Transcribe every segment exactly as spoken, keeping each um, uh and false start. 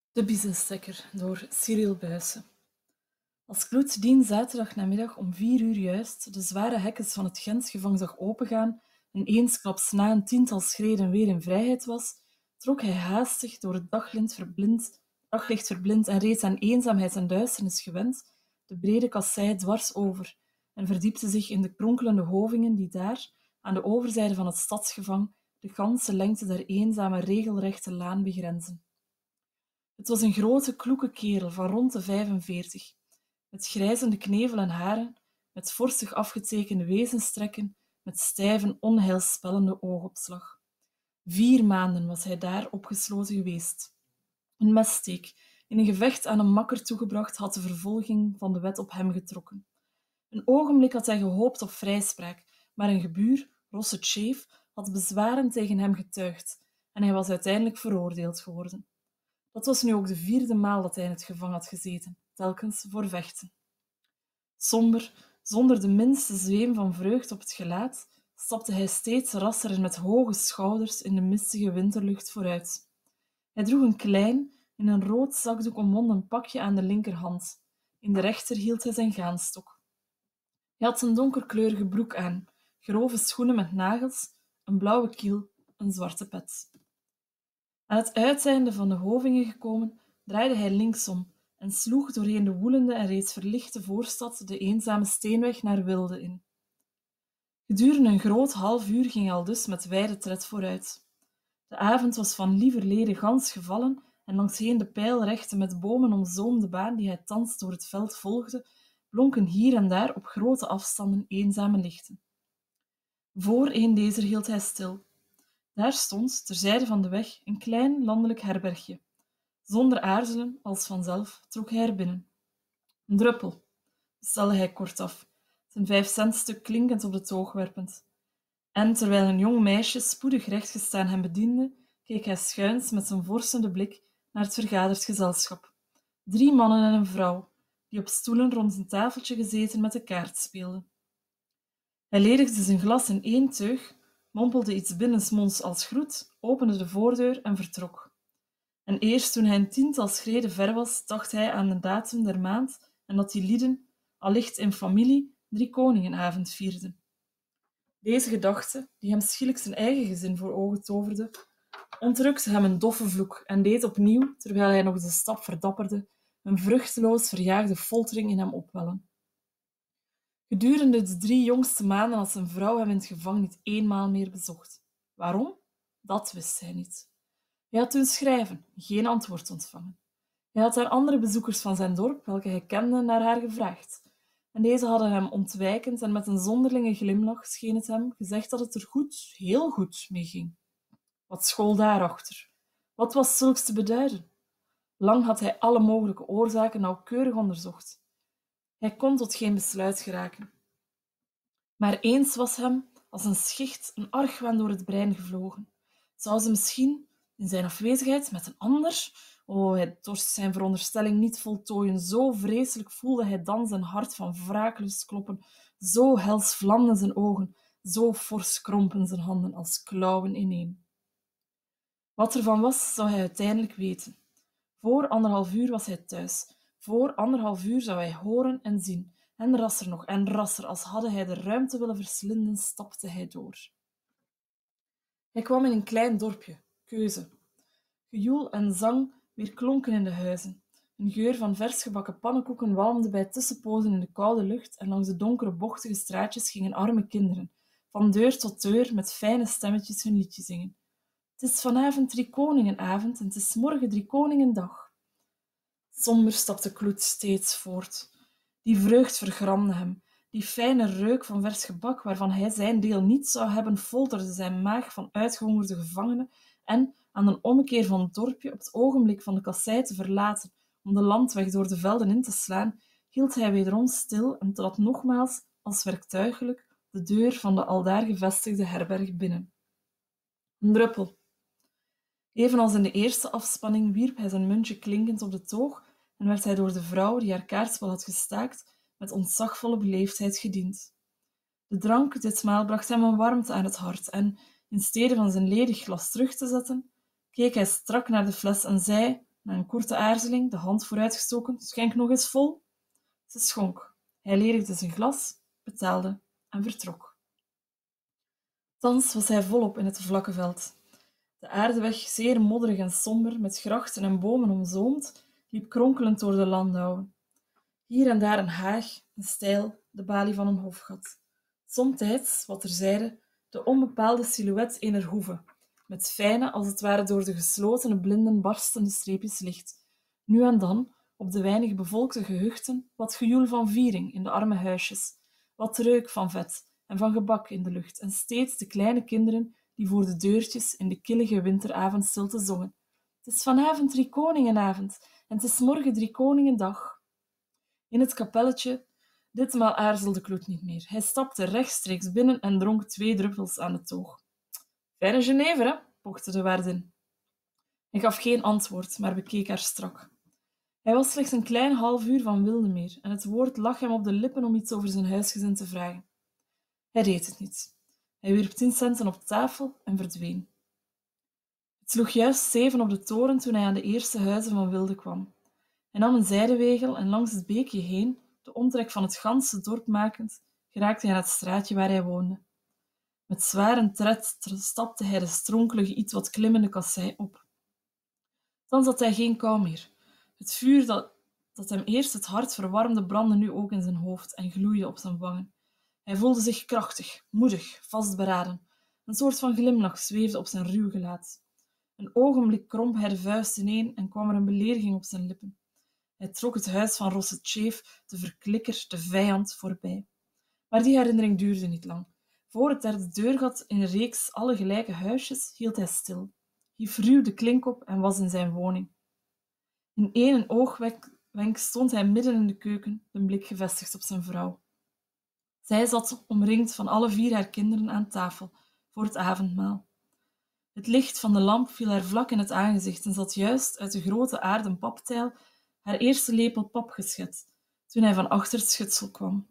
De Biezenstekker door Cyril Buysse. Als Kloet dien zaterdagnamiddag om vier uur juist de zware hekkens van het Gentgevangen zag opengaan en eensklaps na een tiental schreden weer in vrijheid was, trok hij haastig door het daglicht verblind, daglicht verblind en reeds aan eenzaamheid en duisternis gewend, de brede kassei dwars over en verdiepte zich in de kronkelende hovingen die daar, aan de overzijde van het stadsgevang, de ganse lengte der eenzame regelrechte laan begrenzen. Het was een grote, kloeke kerel van rond de vijfenveertig, met grijzende knevel en haren, met forstig afgetekende wezenstrekken, met stijve, onheilspellende oogopslag. Vier maanden was hij daar opgesloten geweest. Een messteek, in een gevecht aan een makker toegebracht, had de vervolging van de wet op hem getrokken. Een ogenblik had hij gehoopt op vrijspraak, maar een gebuur, Rosse Tjeef, had bezwaren tegen hem getuigd en hij was uiteindelijk veroordeeld geworden. Dat was nu ook de vierde maal dat hij in het gevangen had gezeten, telkens voor vechten. Somber, zonder de minste zweem van vreugd op het gelaat, stapte hij steeds rasser en met hoge schouders in de mistige winterlucht vooruit. Hij droeg een klein, in een rood zakdoek omwonden pakje aan de linkerhand. In de rechter hield hij zijn gaanstok. Hij had een donkerkleurige broek aan, grove schoenen met nagels, een blauwe kiel, een zwarte pet. Aan het uiteinde van de hovingen gekomen, draaide hij linksom en sloeg doorheen de woelende en reeds verlichte voorstad de eenzame steenweg naar Wilde in. Gedurende een groot half uur ging hij aldus met wijde tred vooruit. De avond was van lieverlede gans gevallen en langsheen de pijlrechte met bomen omzoomde baan die hij thans door het veld volgde, blonken hier en daar op grote afstanden eenzame lichten. Voor een dezer hield hij stil. Daar stond, terzijde van de weg, een klein landelijk herbergje. Zonder aarzelen, als vanzelf, trok hij er binnen. Een druppel, bestelde hij kortaf, zijn vijfcentstuk klinkend op de toog werpend. En terwijl een jong meisje spoedig rechtgestaan hem bediende, keek hij schuins met zijn vorstende blik naar het vergaderd gezelschap. Drie mannen en een vrouw, die op stoelen rond een tafeltje gezeten met de kaart speelden. Hij ledigde zijn glas in één teug, mompelde iets binnensmonds als groet, opende de voordeur en vertrok. En eerst toen hij een tiental schreden ver was, dacht hij aan de datum der maand en dat die lieden, allicht in familie, drie koningenavond vierden. Deze gedachte, die hem schielijk zijn eigen gezin voor ogen toverde, ontrukte hem een doffe vloek en deed opnieuw, terwijl hij nog de stap verdapperde, een vruchteloos verjaagde foltering in hem opwellen. Gedurende de drie jongste maanden had zijn vrouw hem in het gevangen niet eenmaal meer bezocht. Waarom? Dat wist hij niet. Hij had toen schrijven, geen antwoord ontvangen. Hij had aan andere bezoekers van zijn dorp, welke hij kende, naar haar gevraagd. En deze hadden hem ontwijkend en met een zonderlinge glimlach, scheen het hem, gezegd dat het er goed, heel goed mee ging. Wat school daarachter? Wat was zulks te beduiden? Lang had hij alle mogelijke oorzaken nauwkeurig onderzocht. Hij kon tot geen besluit geraken. Maar eens was hem, als een schicht, een argwaan door het brein gevlogen. Zou ze misschien, in zijn afwezigheid, met een ander... Oh, hij dorst zijn veronderstelling niet voltooien. Zo vreselijk voelde hij dan zijn hart van wraaklust kloppen. Zo hels vlamden zijn ogen. Zo fors krompen zijn handen als klauwen ineen. Wat ervan was, zou hij uiteindelijk weten. Voor anderhalf uur was hij thuis. Voor anderhalf uur zou hij horen en zien. En rasser nog, en rasser, als hadde hij de ruimte willen verslinden, stapte hij door. Hij kwam in een klein dorpje, Keuze. Gejoel en zang weerklonken in de huizen. Een geur van vers gebakken pannenkoeken walmde bij tussenpozen in de koude lucht en langs de donkere, bochtige straatjes gingen arme kinderen, van deur tot deur, met fijne stemmetjes hun liedje zingen. Het is vanavond driekoningenavond en het is morgen driekoningendag. Somber stapte Kloet steeds voort. Die vreugd vergramde hem. Die fijne reuk van vers gebak, waarvan hij zijn deel niet zou hebben, folterde zijn maag van uitgehongerde gevangenen en, aan een ommekeer van het dorpje, op het ogenblik van de kassei te verlaten om de landweg door de velden in te slaan, hield hij wederom stil en trad nogmaals, als werktuigelijk, de deur van de aldaar gevestigde herberg binnen. Een druppel. Evenals in de eerste afspanning wierp hij zijn muntje klinkend op de toog en werd hij door de vrouw, die haar kaartspel had gestaakt, met ontzagvolle beleefdheid gediend. De drank ditmaal bracht hem een warmte aan het hart en, in stede van zijn ledig glas terug te zetten, keek hij strak naar de fles en zei, na een korte aarzeling, de hand vooruitgestoken, schenk nog eens vol. Ze schonk. Hij ledigde zijn glas, betaalde en vertrok. Thans was hij volop in het vlakke veld. De aardeweg, zeer modderig en somber, met grachten en bomen omzoomd, liep kronkelend door de landouwen. Hier en daar een haag, een stijl, de balie van een hofgat. Somtijds, wat terzijde, de onbepaalde silhouet eener hoeve, met fijne, als het ware door de geslotene blinden barstende streepjes licht. Nu en dan, op de weinig bevolkte gehuchten, wat gejoel van viering in de arme huisjes, wat reuk van vet en van gebak in de lucht, en steeds de kleine kinderen die voor de deurtjes in de killige winteravondstilte zongen. Het is vanavond Driekoningenavond en het is morgen Driekoningendag. In het kapelletje, ditmaal aarzelde Kloet niet meer. Hij stapte rechtstreeks binnen en dronk twee druppels aan het toog. Fijne Genever, hè? Pochte de waardin. Hij gaf geen antwoord, maar bekeek haar strak. Hij was slechts een klein half uur van Wildemeer en het woord lag hem op de lippen om iets over zijn huisgezin te vragen. Hij deed het niet. Hij wierp tien centen op tafel en verdween. Het sloeg juist zeven op de toren toen hij aan de eerste huizen van Wilde kwam. Hij nam een zijdewegel en langs het beekje heen, de omtrek van het ganse dorp makend, geraakte hij aan het straatje waar hij woonde. Met zware tred stapte hij de stronkelige, iets wat klimmende kassei op. Thans had hij geen kou meer. Het vuur dat, dat hem eerst het hart verwarmde, brandde nu ook in zijn hoofd en gloeide op zijn wangen. Hij voelde zich krachtig, moedig, vastberaden. Een soort van glimlach zweefde op zijn ruw gelaat. Een ogenblik kromp hij de vuist ineen en kwam er een belediging op zijn lippen. Hij trok het huis van Rossetjeef, de verklikker, de vijand, voorbij. Maar die herinnering duurde niet lang. Voor het derde deurgat in een reeks alle gelijke huisjes hield hij stil, hief ruw de klink op en was in zijn woning. In één oogwenk stond hij midden in de keuken, de blik gevestigd op zijn vrouw. Zij zat omringd van alle vier haar kinderen aan tafel voor het avondmaal. Het licht van de lamp viel haar vlak in het aangezicht en zat juist uit de grote aarden paptijl haar eerste lepel pap geschet, toen hij van achter het schutsel kwam.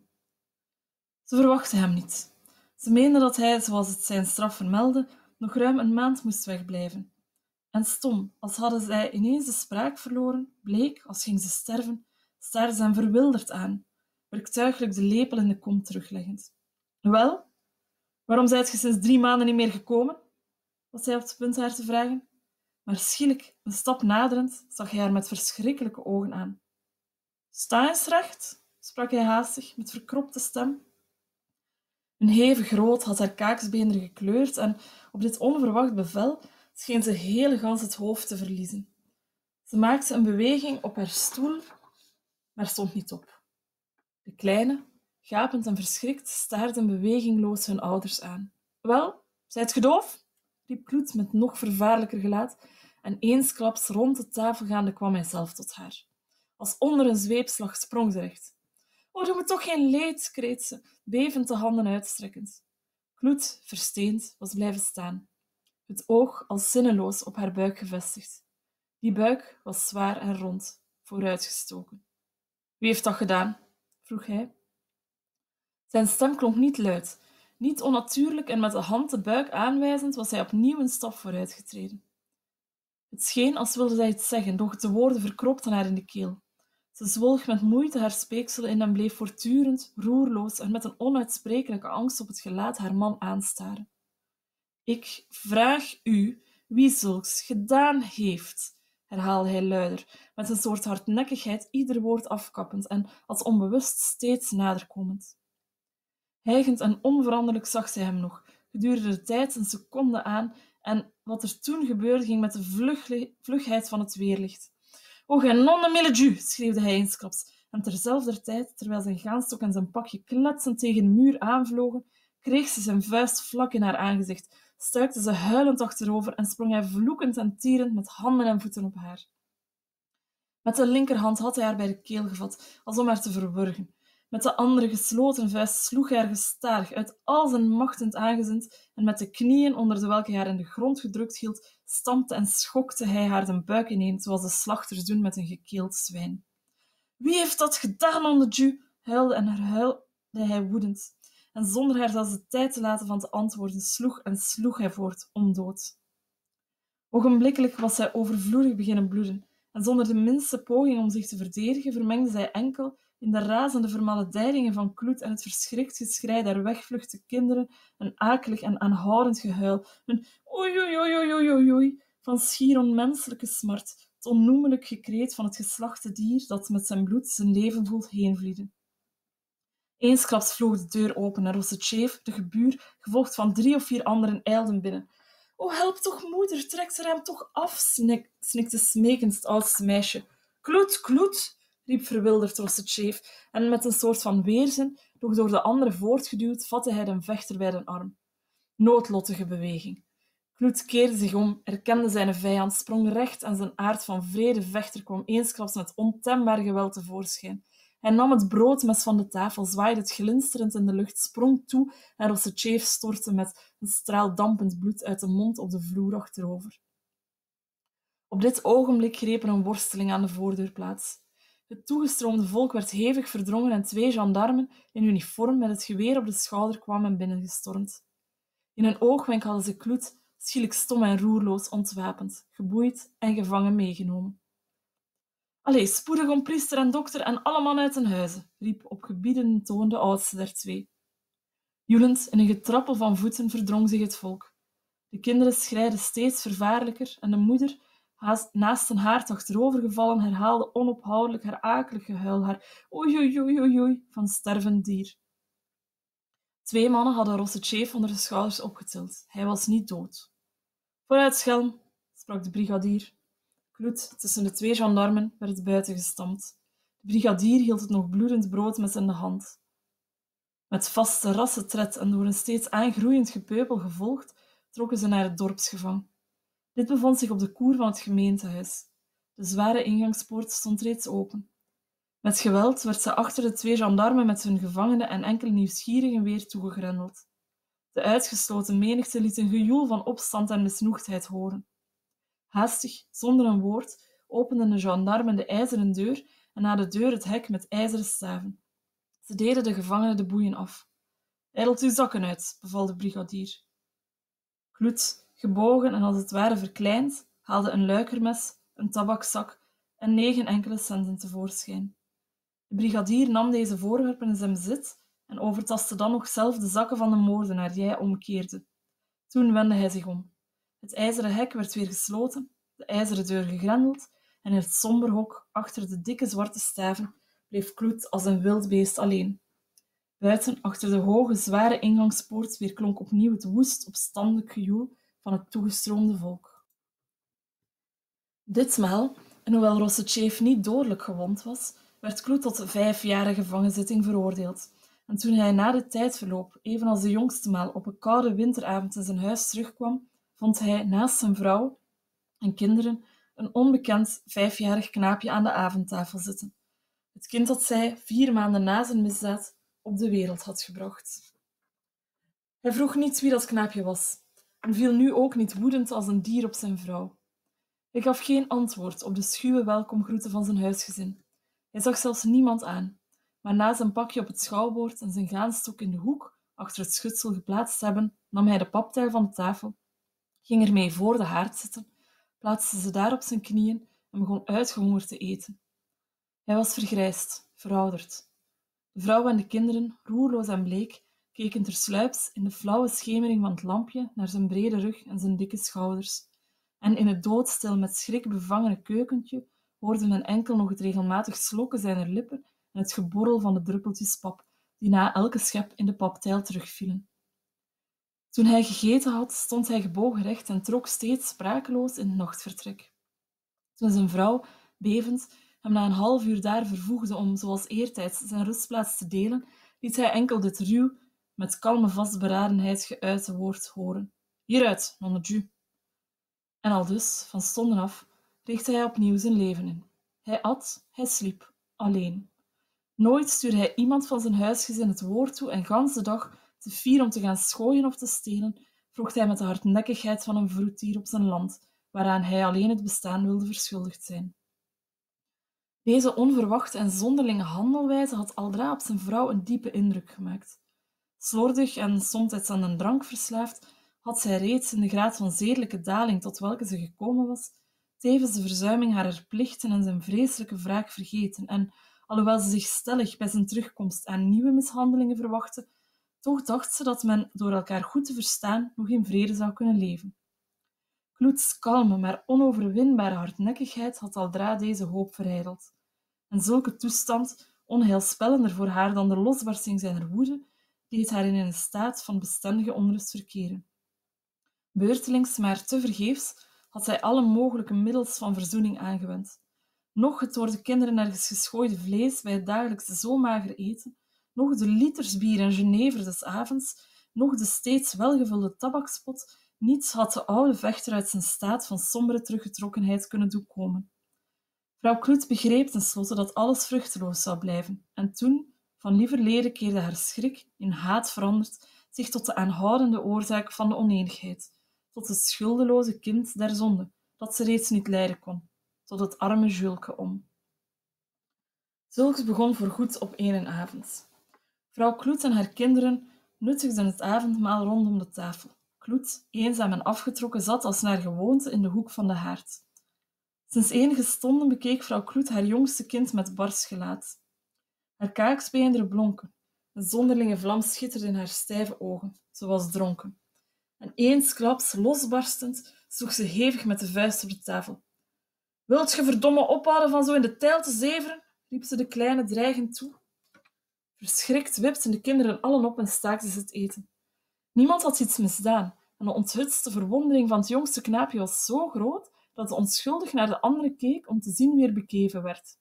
Ze verwachtte hem niet. Ze meende dat hij, zoals het zijn straf vermeldde, nog ruim een maand moest wegblijven. En stom, als hadden zij ineens de spraak verloren, bleek, als ging ze sterven, staarde ze hem verwilderd aan, werktuiglijk de lepel in de kom terugleggend. Wel, waarom zijt je sinds drie maanden niet meer gekomen? Was hij op het punt haar te vragen. Maar schielijk, een stap naderend, zag hij haar met verschrikkelijke ogen aan. Sta eens recht, sprak hij haastig, met verkropte stem. Een hevig rood had haar kaaksbeenderen gekleurd en op dit onverwacht bevel scheen ze heel gans het hoofd te verliezen. Ze maakte een beweging op haar stoel, maar stond niet op. De kleine, gapend en verschrikt, staarden bewegingloos hun ouders aan. Wel, zijt ge doof? Riep Kloet met nog vervaarlijker gelaat en eensklaps rond de tafel gaande kwam hij zelf tot haar. Als onder een zweepslag sprong ze recht. O, doe me toch geen leed, kreet ze, bevend de handen uitstrekkend. Kloet, versteend, was blijven staan, het oog als zinneloos op haar buik gevestigd. Die buik was zwaar en rond, vooruitgestoken. Wie heeft dat gedaan? Vroeg hij. Zijn stem klonk niet luid, niet onnatuurlijk en met de hand de buik aanwijzend was hij opnieuw een stap vooruitgetreden. Het scheen als wilde zij iets zeggen, doch de woorden verkropten haar in de keel. Ze zwolg met moeite haar speekselen in en bleef voortdurend, roerloos en met een onuitsprekelijke angst op het gelaat haar man aanstaren. Ik vraag u wie zulks gedaan heeft, herhaalde hij luider, met een soort hardnekkigheid ieder woord afkappend en als onbewust steeds naderkomend. Hijgend en onveranderlijk zag zij hem nog, gedurende de tijd een seconde aan en wat er toen gebeurde ging met de vlug- vlugheid van het weerlicht. O, gij non de mille Dieu, schreeuwde hij eensklaps, en terzelfder tijd, terwijl zijn gaanstok en zijn pakje kletsend tegen de muur aanvlogen, kreeg ze zijn vuist vlak in haar aangezicht, stuikte ze huilend achterover en sprong hij vloekend en tierend met handen en voeten op haar. Met de linkerhand had hij haar bij de keel gevat, als om haar te verwurgen. Met de andere gesloten vuist sloeg hij haar gestaag uit al zijn macht in het aangezicht en met de knieën onder de welke hij haar in de grond gedrukt hield, stampte en schokte hij haar de buik ineen, zoals de slachters doen met een gekeeld zwijn. Wie heeft dat gedaan, nom de Dieu? Huilde en herhuilde hij woedend. En zonder haar zelfs de tijd te laten van te antwoorden, sloeg en sloeg hij voort, ondood. Ogenblikkelijk was zij overvloedig beginnen bloeden, en zonder de minste poging om zich te verdedigen vermengde zij enkel in de razende vermaledeidingen van Kloet en het verschrikt geschrei der wegvluchte kinderen een akelig en aanhoudend gehuil, een oei oei oei oei oei oei oei van schier onmenselijke smart, het onnoemelijk gekreet van het geslachte dier dat met zijn bloed zijn leven voelt heenvlieden. Eensklaps vloog de deur open en Rossetje, de gebuur, gevolgd van drie of vier anderen, ijlden binnen. O, help toch, moeder, trek er hem toch af, snik, snikte smekend het oudste meisje. Kloet, Kloet, riep verwilderd Rossetje, en met een soort van weerzin, doch door de anderen voortgeduwd, vatte hij de vechter bij de arm. Noodlottige beweging. Kloet keerde zich om, erkende zijn vijand, sprong recht en zijn aard van vrede vechter kwam eensklaps met ontembaar geweld tevoorschijn. Hij nam het broodmes van de tafel, zwaaide het glinsterend in de lucht, sprong toe en Rossetje stortte met een straal dampend bloed uit de mond op de vloer achterover. Op dit ogenblik greep er een worsteling aan de voordeur plaats. Het toegestroomde volk werd hevig verdrongen en twee gendarmen in uniform met het geweer op de schouder kwamen binnengestormd. In een oogwenk hadden ze Kloet schielijk stom en roerloos ontwapend, geboeid en gevangen meegenomen. Allee, spoedig om priester en dokter en alle mannen uit hun huizen, riep op gebiedende toon de oudste der twee. Joelend in een getrappel van voeten verdrong zich het volk. De kinderen schreiden steeds vervaarlijker en de moeder, haast naast een haard achterovergevallen, herhaalde onophoudelijk haar akelig gehuil, haar oei oei oei oei oei van stervend dier. Twee mannen hadden Rossetje onder de schouders opgetild. Hij was niet dood. Vooruit, schelm, sprak de brigadier. Kloet tussen de twee gendarmen werd buiten gestampt. De brigadier hield het nog bloedend brood met in de hand. Met vaste rassentred en door een steeds aangroeiend gepeupel gevolgd, trokken ze naar het dorpsgevang. Dit bevond zich op de koer van het gemeentehuis. De zware ingangspoort stond reeds open. Met geweld werd ze achter de twee gendarmen met hun gevangenen en enkele nieuwsgierigen weer toegegrendeld. De uitgesloten menigte liet een gejoel van opstand en misnoegdheid horen. Haastig, zonder een woord, openden de gendarmen de ijzeren deur en na de deur het hek met ijzeren staven. Ze deden de gevangenen de boeien af. Ijdelt uw zakken uit, beval de brigadier. Kloet, gebogen en als het ware verkleind, haalde een luikermes, een tabakzak en negen enkele centen tevoorschijn. De brigadier nam deze voorwerpen in zijn bezit en overtastte dan nog zelf de zakken van de moordenaar die hij omkeerde. Toen wendde hij zich om. Het ijzeren hek werd weer gesloten, de ijzeren deur gegrendeld en in het somber hok achter de dikke zwarte staven bleef Kloet als een wild beest alleen. Buiten, achter de hoge, zware ingangspoort, weerklonk opnieuw het woest, opstandelijk gejoel van het toegestroomde volk. Ditmaal, en hoewel Rossetje niet dodelijk gewond was, werd Kloet tot vijf jaren gevangenzitting veroordeeld. En toen hij na dit tijdverloop, evenals de jongste maal, op een koude winteravond in zijn huis terugkwam, vond hij naast zijn vrouw en kinderen een onbekend vijfjarig knaapje aan de avondtafel zitten. Het kind dat zij, vier maanden na zijn misdaad, op de wereld had gebracht. Hij vroeg niet wie dat knaapje was en viel nu ook niet woedend als een dier op zijn vrouw. Hij gaf geen antwoord op de schuwe welkomgroeten van zijn huisgezin. Hij zag zelfs niemand aan, maar na zijn pakje op het schouwbord en zijn graanstok in de hoek achter het schutsel geplaatst hebben, nam hij de paptijl van de tafel, ging ermee voor de haard zitten, plaatste ze daar op zijn knieën en begon uitgehongerd te eten. Hij was vergrijsd, verouderd. De vrouw en de kinderen, roerloos en bleek, keken tersluiks in de flauwe schemering van het lampje naar zijn brede rug en zijn dikke schouders. En in het doodstil met schrik bevangene keukentje hoorde men enkel nog het regelmatig slokken zijner lippen en het geborrel van de druppeltjes pap, die na elke schep in de paptijl terugvielen. Toen hij gegeten had, stond hij gebogen recht en trok steeds sprakeloos in het nachtvertrek. Toen zijn vrouw, bevend, hem na een half uur daar vervoegde om, zoals eertijds, zijn rustplaats te delen, liet hij enkel dit ruw, met kalme vastberadenheid geuite woord horen. Hieruit, nom de Dieu. En aldus, van stonden af, richtte hij opnieuw zijn leven in. Hij at, hij sliep, alleen. Nooit stuurde hij iemand van zijn huisgezin het woord toe en gans de dag, te fier om te gaan schooien of te stelen, vroeg hij met de hardnekkigheid van een vroeddier op zijn land, waaraan hij alleen het bestaan wilde verschuldigd zijn. Deze onverwachte en zonderlinge handelwijze had aldra op zijn vrouw een diepe indruk gemaakt. Slordig en somtijds aan een drank verslaafd, had zij reeds in de graad van zedelijke daling tot welke ze gekomen was, tevens de verzuiming harer plichten en zijn vreselijke wraak vergeten, en, alhoewel ze zich stellig bij zijn terugkomst aan nieuwe mishandelingen verwachtte, toch dacht ze dat men, door elkaar goed te verstaan, nog in vrede zou kunnen leven. Kloets kalme, maar onoverwinbare hardnekkigheid had aldra deze hoop verijdeld. En zulke toestand, onheilspellender voor haar dan de losbarsting zijner woede, deed haar in een staat van bestendige onrust verkeren. Beurtelings, maar tevergeefs, had zij alle mogelijke middels van verzoening aangewend. Nog het door de kinderen ergens geschooide vlees bij het dagelijkse zo mager eten, nog de liters bier en jenever des avonds, nog de steeds welgevulde tabakspot, niets had de oude vechter uit zijn staat van sombere teruggetrokkenheid kunnen doen komen. Vrouw Kloet begreep tenslotte dat alles vruchteloos zou blijven, en toen, van lieverlede, keerde haar schrik, in haat veranderd, zich tot de aanhoudende oorzaak van de oneenigheid, tot het schuldeloze kind der zonde, dat ze reeds niet lijden kon, tot het arme Julke om. Zulks begon voorgoed op één avond. Vrouw Kloet en haar kinderen nuttigden het avondmaal rondom de tafel. Kloet, eenzaam en afgetrokken, zat als naar gewoonte in de hoek van de haard. Sinds enige stonden bekeek vrouw Kloet haar jongste kind met bars gelaat. Haar kaaksbeenderen blonken, een zonderlinge vlam schitterde in haar stijve ogen, ze was dronken. En eensklaps, losbarstend, sloeg ze hevig met de vuist op de tafel. Wilt ge verdomme ophouden van zo in de tijl te zeveren? Riep ze de kleine dreigend toe. Verschrikt wipten de kinderen allen op en staakten ze het eten. Niemand had iets misdaan, en de onthutste verwondering van het jongste knaapje was zo groot dat de onschuldig naar de andere keek om te zien wie er bekeven werd.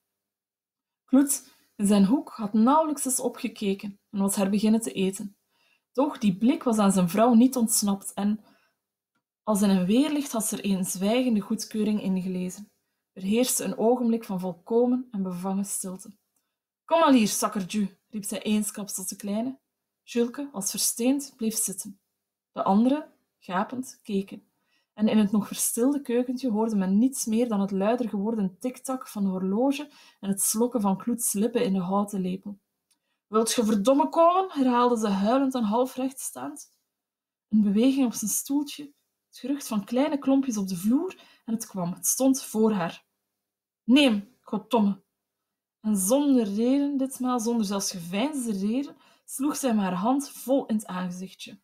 Kloet, in zijn hoek, had nauwelijks eens opgekeken en was haar beginnen te eten. Doch die blik was aan zijn vrouw niet ontsnapt en, als in een weerlicht, had ze er een zwijgende goedkeuring ingelezen. Er heerste een ogenblik van volkomen en bevangen stilte. Kom al hier, sakkerju, riep zij eensklaps tot de kleine. Julke, als versteend, bleef zitten. De anderen, gapend, keken. En in het nog verstilde keukentje hoorde men niets meer dan het luider geworden tiktak van de horloge en het slokken van Kloets lippen in de houten lepel. Wilt ge verdomme komen? Herhaalde ze huilend en half rechtstaand. Een beweging op zijn stoeltje, het gerucht van kleine klompjes op de vloer en het kwam, het stond voor haar. Neem, goddomme. En zonder reden, ditmaal zonder zelfs geveinsde reden, sloeg zij hem haar hand vol in het aangezichtje.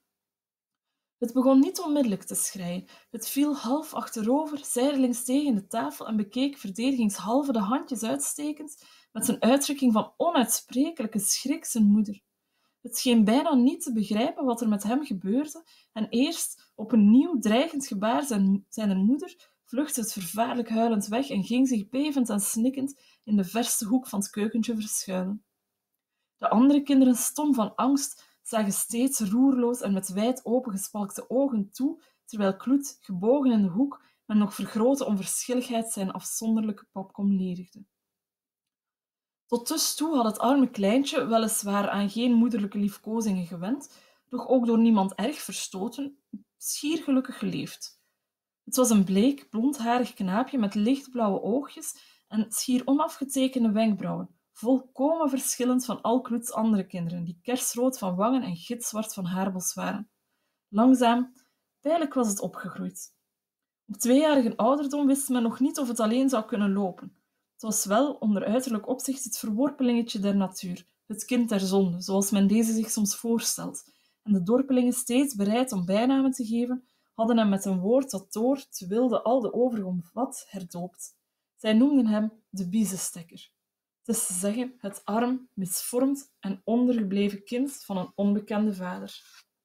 Het begon niet onmiddellijk te schreien. Het viel half achterover, zijdelings tegen de tafel en bekeek verdedigingshalve de handjes uitstekend met een uitdrukking van onuitsprekelijke schrik zijn moeder. Het scheen bijna niet te begrijpen wat er met hem gebeurde en eerst, op een nieuw dreigend gebaar zijn, zijn moeder, vluchtte het vervaarlijk huilend weg en ging zich bevend en snikkend in de verste hoek van het keukentje verschuilen. De andere kinderen, stom van angst, zagen steeds roerloos en met wijd opengespalkte ogen toe, terwijl Kloet, gebogen in de hoek, met nog vergrote onverschilligheid zijn afzonderlijke papkom ledigde. Tot dus toe had het arme kleintje, weliswaar aan geen moederlijke liefkozingen gewend, doch ook door niemand erg verstoten, schier gelukkig geleefd. Het was een bleek, blondharig knaapje met lichtblauwe oogjes en schier onafgetekende wenkbrauwen, volkomen verschillend van al Kloets andere kinderen, die kersrood van wangen en gitzwart van haarbos waren. Langzaam, pijnlijk was het opgegroeid. Op tweejarige ouderdom wist men nog niet of het alleen zou kunnen lopen. Het was wel onder uiterlijk opzicht het verworpelingetje der natuur, het kind der zonde, zoals men deze zich soms voorstelt, en de dorpelingen, steeds bereid om bijnamen te geven, hadden hem met een woord dat door te wilde al de overige omvat herdoopt. Zij noemden hem de biezestekker. Het is te zeggen, het arm, misvormd en ondergebleven kind van een onbekende vader.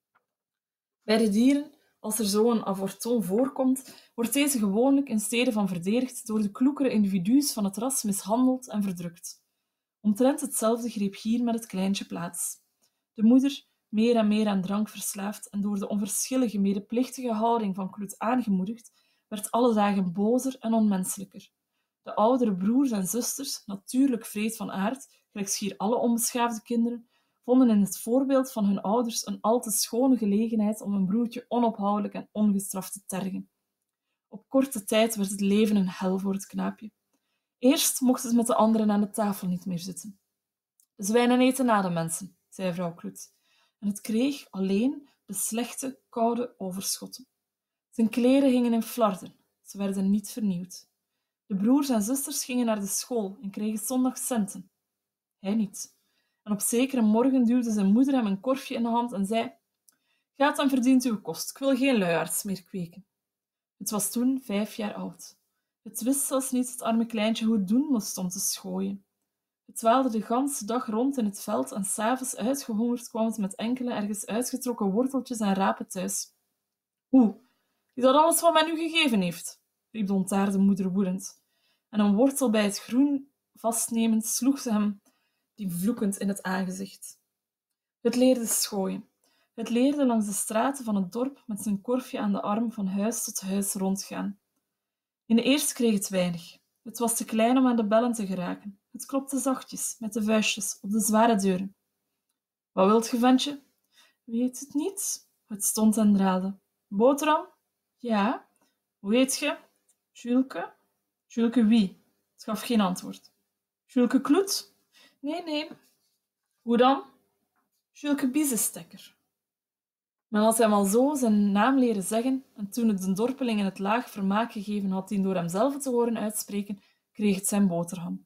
Bij de dieren, als er zo een avorton voorkomt, wordt deze gewoonlijk in stede van verdedigd door de kloekere individu's van het ras mishandeld en verdrukt. Omtrent hetzelfde greep hier met het kleintje plaats. De moeder, meer en meer aan drank verslaafd en door de onverschillige, medeplichtige houding van Kloet aangemoedigd, werd alle dagen bozer en onmenselijker. De oudere broers en zusters, natuurlijk wreed van aard, gelijk schier alle onbeschaafde kinderen, vonden in het voorbeeld van hun ouders een al te schone gelegenheid om een broertje onophoudelijk en ongestraft te tergen. Op korte tijd werd het leven een hel voor het knaapje. Eerst mocht het met de anderen aan de tafel niet meer zitten. De zwijnen eten na de mensen, zei vrouw Kloet, en het kreeg alleen de slechte, koude overschotten. Zijn kleren hingen in flarden, ze werden niet vernieuwd. De broers en zusters gingen naar de school en kregen zondag centen. Hij niet. En op zekere morgen duwde zijn moeder hem een korfje in de hand en zei: Gaat en verdient uw kost, ik wil geen luiaards meer kweken. Het was toen vijf jaar oud. Het wist zelfs niet, het arme kleintje, hoe het doen moest om te schooien. Het dwaalde de ganse dag rond in het veld en 's avonds uitgehongerd kwam het met enkele ergens uitgetrokken worteltjes en rapen thuis. Hoe, is dat alles wat men u gegeven heeft? Riep de ontaarde moeder woedend. En een wortel bij het groen vastnemend sloeg ze hem die vloekend in het aangezicht. Het leerde schooien. Het leerde langs de straten van het dorp met zijn korfje aan de arm van huis tot huis rondgaan. In de eerste kreeg het weinig. Het was te klein om aan de bellen te geraken. Het klopte zachtjes, met de vuistjes, op de zware deuren. Wat wilt ge, ventje? Weet het niet. Het stond en draalde. Boterham? Ja. Hoe heet ge? Julke? Julke wie? Het gaf geen antwoord. Julke Kloet? Nee, nee. Hoe dan? Julke Biezestekker. Men had hem al zo zijn naam leren zeggen, en toen het de dorpelingen het laag vermaak gegeven had die door hemzelf te horen uitspreken, kreeg het zijn boterham.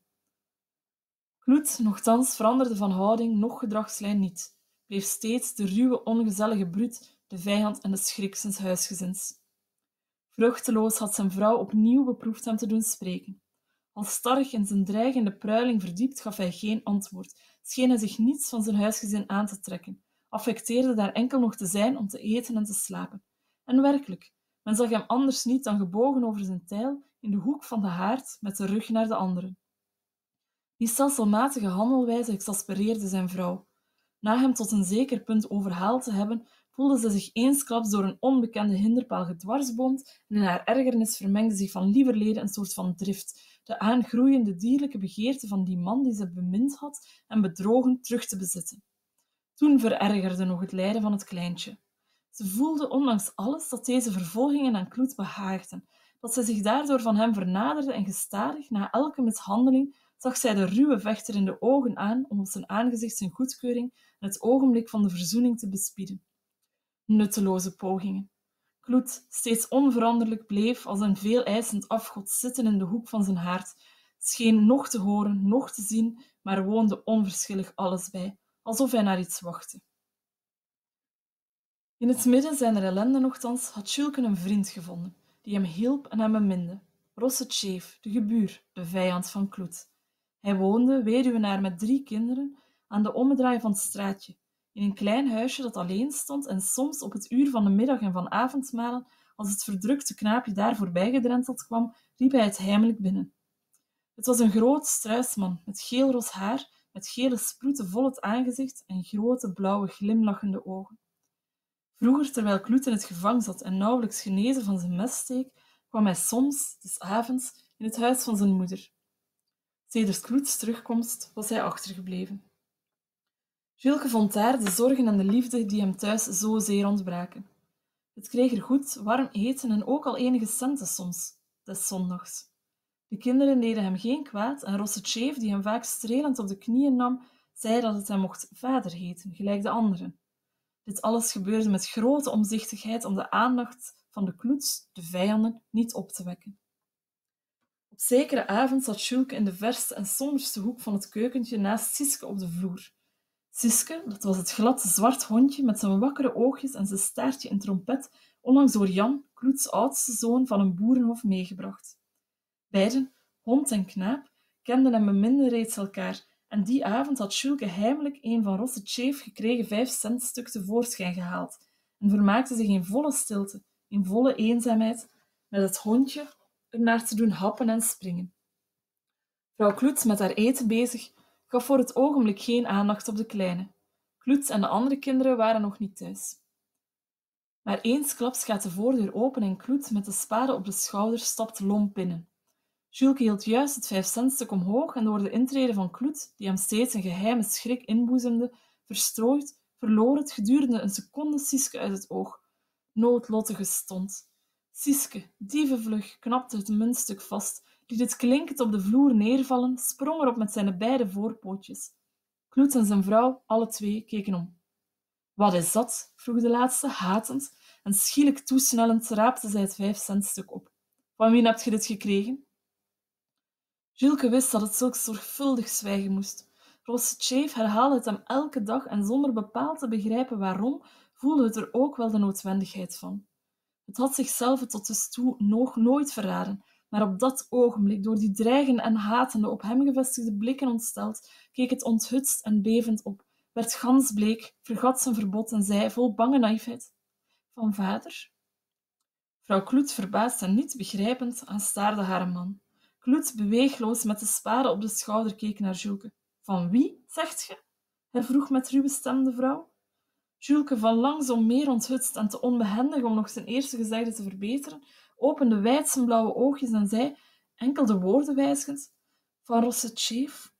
Kloet, nochtans, veranderde van houding noch gedragslijn niet, bleef steeds de ruwe, ongezellige bruut, de vijand en de schrik zijns huisgezins. Vruchteloos had zijn vrouw opnieuw beproefd hem te doen spreken. Halsstarrig in zijn dreigende pruiling verdiept gaf hij geen antwoord, scheen hij zich niets van zijn huisgezin aan te trekken, affecteerde daar enkel nog te zijn om te eten en te slapen. En werkelijk, men zag hem anders niet dan gebogen over zijn tijl in de hoek van de haard met de rug naar de anderen. Die stelselmatige handelwijze exaspereerde zijn vrouw. Na hem tot een zeker punt overhaald te hebben, voelde ze zich eensklaps door een onbekende hinderpaal gedwarsboomd en in haar ergernis vermengde zich van lieverlede een soort van drift, de aangroeiende dierlijke begeerte van die man die ze bemind had en bedrogen terug te bezitten. Toen verergerde nog het lijden van het kleintje. Ze voelde ondanks alles dat deze vervolgingen aan Kloet behaagden, dat zij zich daardoor van hem vernaderde en gestadig, na elke mishandeling, zag zij de ruwe vechter in de ogen aan om op zijn aangezicht zijn goedkeuring en het ogenblik van de verzoening te bespieden. Nutteloze pogingen. Kloet, steeds onveranderlijk, bleef als een veeleisend afgod zitten in de hoek van zijn haard, scheen noch te horen, noch te zien, maar woonde onverschillig alles bij, alsof hij naar iets wachtte. In het midden zijner ellende nochtans had Julke een vriend gevonden, die hem hielp en hem beminde. Rosse Tjeef, de gebuur, de vijand van Kloet. Hij woonde, weduwenaar met drie kinderen, aan de ommedraai van het straatje, in een klein huisje dat alleen stond en soms op het uur van de middag en van avondmalen, als het verdrukte knaapje daar voorbijgedrenteld kwam, riep hij het heimelijk binnen. Het was een groot struisman met geelros haar, met gele sproeten vol het aangezicht en grote, blauwe, glimlachende ogen. Vroeger, terwijl Kloet in het gevang zat en nauwelijks genezen van zijn messteek, kwam hij soms, des avonds, in het huis van zijn moeder. Sedert Kloets terugkomst was hij achtergebleven. Julke vond daar de zorgen en de liefde die hem thuis zozeer ontbraken. Het kreeg er goed, warm eten en ook al enige centen soms, des zondags. De kinderen deden hem geen kwaad en Rosse Tjeef, die hem vaak strelend op de knieën nam, zei dat het hem mocht vader heten, gelijk de anderen. Dit alles gebeurde met grote omzichtigheid om de aandacht van de Kloets, de vijanden, niet op te wekken. Op zekere avond zat Julke in de verste en somberste hoek van het keukentje naast Siske op de vloer. Siske, dat was het gladde zwart hondje met zijn wakkere oogjes en zijn staartje in trompet, onlangs door Jan, Kloets oudste zoon, van een boerenhof meegebracht. Beiden, hond en knaap, kenden en beminden reeds elkaar, en die avond had Julke heimelijk een van Rosse Tjeef gekregen vijfcentstuk tevoorschijn gehaald en vermaakte zich in volle stilte, in volle eenzaamheid, met het hondje ernaar te doen happen en springen. Vrouw Kloet, met haar eten bezig, gaf voor het ogenblik geen aandacht op de kleine. Kloet en de andere kinderen waren nog niet thuis. Maar eensklaps gaat de voordeur open en Kloet, met de spade op de schouder, stapt lomp binnen. Julke hield juist het vijfcentstuk omhoog en door de intrede van Kloet, die hem steeds een geheime schrik inboezemde, verstrooid, verloor het gedurende een seconde Siske uit het oog. Noodlottige stond. Siske, dievenvlug, knapte het muntstuk vast, liet het klinkend op de vloer neervallen, sprong erop met zijn beide voorpootjes. Kloet en zijn vrouw, alle twee, keken om. Wat is dat? Vroeg de laatste, hatend, en schielijk toesnellend raapte zij het vijfcentstuk op. Van wie hebt je dit gekregen? Julke wist dat het zulks zorgvuldig zwijgen moest. Rossitscheef herhaalde het hem elke dag en zonder bepaald te begrijpen waarom, voelde het er ook wel de noodwendigheid van. Het had zichzelf tot dus toe nog nooit verraden, maar op dat ogenblik, door die dreigende en hatende, op hem gevestigde blikken ontsteld, keek het onthutst en bevend op, werd gans bleek, vergat zijn verbod en zei, vol bange naïefheid: Van vader? Vrouw Kloet, verbaasd en niet begrijpend, aanstaarde haar man. Kloet, beweegloos, met de spade op de schouder, keek naar Julke. Van wie, zegt ge? Hij vroeg met ruwe stem de vrouw. Julke, van langzaam meer onthutst en te onbehendig om nog zijn eerste gezegde te verbeteren, opende wijd zijn blauwe oogjes en zei, enkel de woorden wijzigend, van Rossitscheef.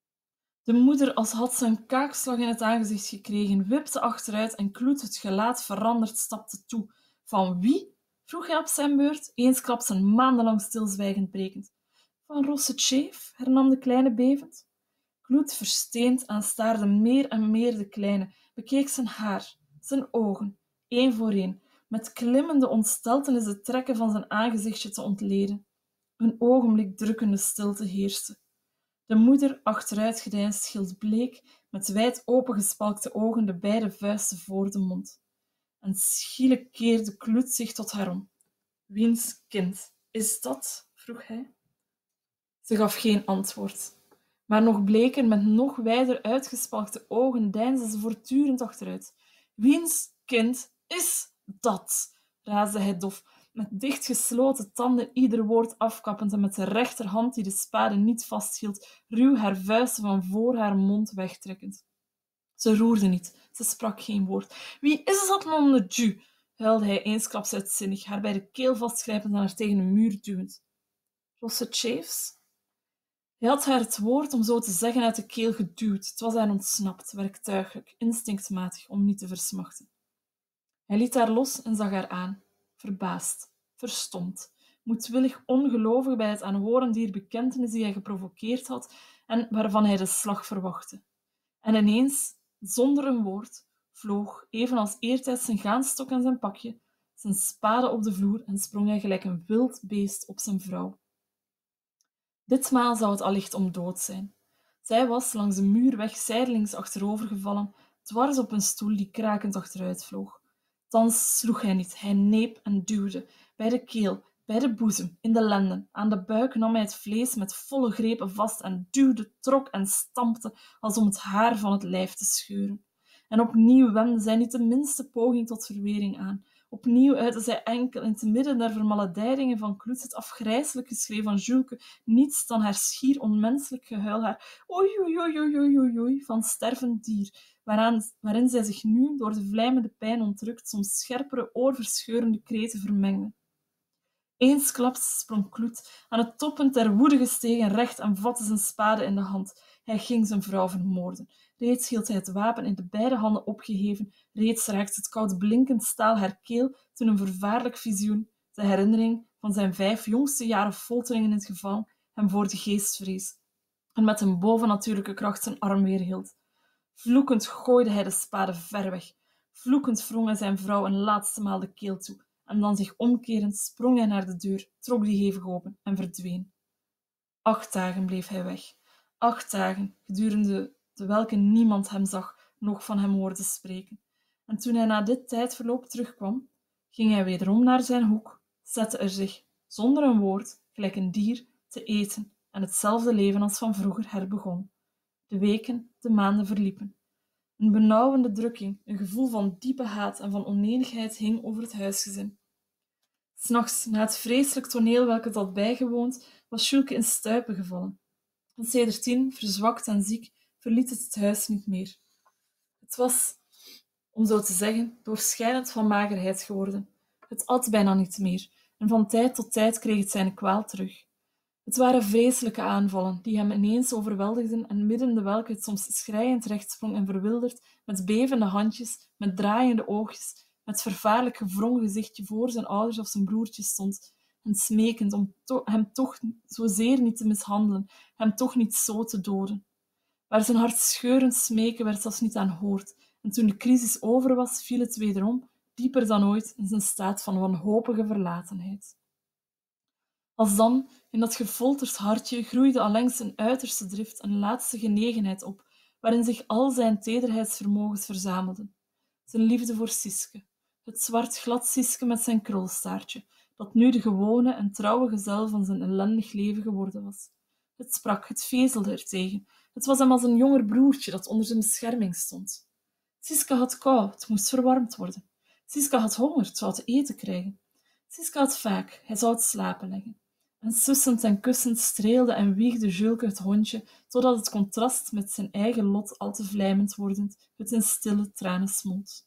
De moeder, als had ze een kaakslag in het aangezicht gekregen, wipte achteruit en Kloet, het gelaat veranderd, stapte toe. Van wie? Vroeg hij op zijn beurt, eensklaps een maandenlang stilzwijgend brekend. Van Rossitscheef, hernam de kleine bevend. Kloet, versteend, aanstaarde meer en meer de kleine, bekeek zijn haar, zijn ogen, één voor één, met klimmende ontsteltenis de trekken van zijn aangezichtje te ontleden. Een ogenblik drukkende stilte heerste. De moeder, achteruitgedeinsd, hield bleek, met wijd opengespalkte ogen, de beide vuisten voor de mond. En schielijk keerde Kloet zich tot haar om. Wiens kind is dat? Vroeg hij. Ze gaf geen antwoord, maar nog bleker, met nog wijder uitgespalkte ogen, deinsde ze voortdurend achteruit. Wiens kind is dat? raasde hij dof, met dichtgesloten tanden ieder woord afkappend en met de rechterhand, die de spade niet vasthield, ruw haar vuisten van voor haar mond wegtrekkend. Ze roerde niet, ze sprak geen woord. Wie is dat nom de Dieu? huilde hij eensklaps uitzinnig, haar bij de keel vastgrijpend en haar tegen een muur duwend. Rossitscheefs? Hij had haar het woord, om zo te zeggen, uit de keel geduwd. Het was haar ontsnapt, werktuiglijk, instinctmatig, om niet te versmachten. Hij liet haar los en zag haar aan, verbaasd, verstomd, moedwillig ongelovig bij het aanhoren dier bekentenis die hij geprovoceerd had en waarvan hij de slag verwachtte. En ineens, zonder een woord, vloog, evenals eertijds zijn gaanstok en zijn pakje, zijn spade op de vloer en sprong hij gelijk een wild beest op zijn vrouw. Ditmaal zou het allicht om dood zijn. Zij was langs de muurweg zijdelings achterovergevallen, dwars op een stoel die krakend achteruit vloog. Thans sloeg hij niet, hij neep en duwde, bij de keel, bij de boezem, in de lenden, aan de buik nam hij het vlees met volle grepen vast en duwde, trok en stampte, als om het haar van het lijf te scheuren. En opnieuw wendde zij niet de minste poging tot verwering aan. Opnieuw uitte zij enkel, in te midden der vermaledeidingen van Kloet, het afgrijselijk geschreeuw van Julke, niets dan haar schier onmenselijk gehuil, haar oei oei oei oei oei oei van stervend dier, waaraan, waarin zij zich nu, door de vlijmende pijn ontrukt, soms scherpere, oorverscheurende kreten vermengde. Eensklaps sprong Kloet aan het toppunt der woede gestegen recht en vatte zijn spade in de hand. Hij ging zijn vrouw vermoorden. Reeds hield hij het wapen in de beide handen opgeheven, reeds raakte het koud blinkend staal haar keel, toen een vervaarlijk visioen, de herinnering van zijn vijf jongste jaren foltering in het gevangen, hem voor de geest vrees en met een bovennatuurlijke kracht zijn arm weerhield. Vloekend gooide hij de spade ver weg. Vloekend wrong hij zijn vrouw een laatste maal de keel toe, en dan zich omkerend sprong hij naar de deur, trok die hevig open en verdween. Acht dagen bleef hij weg. Acht dagen, gedurende de welke niemand hem zag, noch van hem hoorde spreken. En toen hij na dit tijdverloop terugkwam, ging hij wederom naar zijn hoek, zette er zich, zonder een woord, gelijk een dier, te eten en hetzelfde leven als van vroeger herbegon. De weken, de maanden verliepen. Een benauwende drukking, een gevoel van diepe haat en van onenigheid hing over het huisgezin. 's Nachts, na het vreselijk toneel welke het had bijgewoond, was Julke in stuipen gevallen. En sedertdien, verzwakt en ziek, verliet het het huis niet meer. Het was, om zo te zeggen, doorschijnend van magerheid geworden. Het at bijna niet meer, en van tijd tot tijd kreeg het zijn kwaal terug. Het waren vreselijke aanvallen, die hem ineens overweldigden en midden de welke het soms schreiend rechtsprong en verwilderd, met bevende handjes, met draaiende oogjes, met vervaarlijk gevrongen gezichtje voor zijn ouders of zijn broertjes stond, en smekend om to- hem toch zozeer niet te mishandelen, hem toch niet zo te doden. Maar zijn hartscheurend smeken werd zelfs niet aanhoord, en toen de crisis over was, viel het wederom, dieper dan ooit, in zijn staat van wanhopige verlatenheid. Als dan, in dat gefolterd hartje, groeide allengs een uiterste drift, een laatste genegenheid op, waarin zich al zijn tederheidsvermogens verzamelden. Zijn liefde voor Siske, het zwart glad Siske met zijn krulstaartje, dat nu de gewone en trouwe gezel van zijn ellendig leven geworden was. Het sprak, het vezelde ertegen. Het was hem als een jonger broertje dat onder zijn bescherming stond. Siska had kou, het moest verwarmd worden. Siska had honger, het zou te eten krijgen. Siska had vaak, hij zou het slapen leggen. En sussend en kussend streelde en wiegde Julke het hondje, totdat het contrast met zijn eigen lot al te vlijmend wordend het in stille tranen smolt.